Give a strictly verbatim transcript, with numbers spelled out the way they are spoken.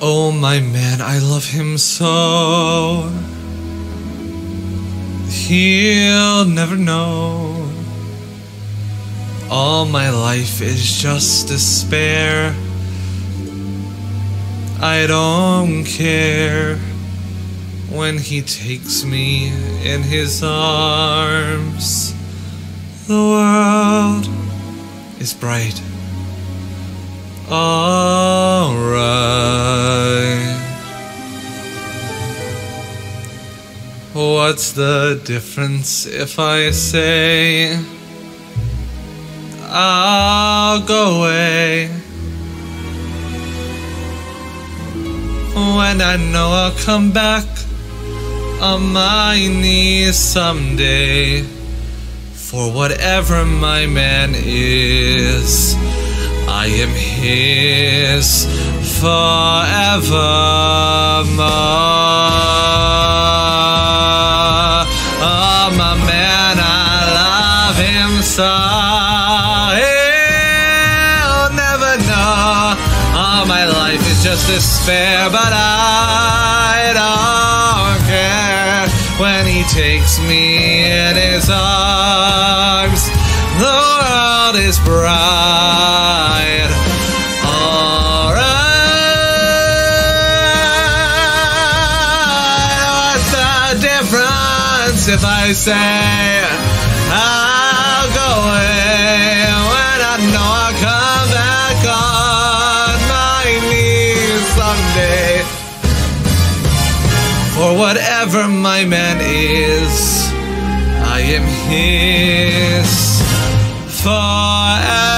Oh my man, I love him so. He'll never know. All my life is just despair. I don't care when he takes me in his arms. The world is bright. Alright. What's the difference if I say I'll go away when I know I'll come back on my knees someday for whatever my man is? I am his forevermore. Oh, my man, I love him so. He'll never know. All my life is just despair, but I don't care when he takes me in his arms. The world is bright. Alright. What's the difference if I say I'll go away when I know I'll come back on my knees someday for whatever my man is? I am his forever.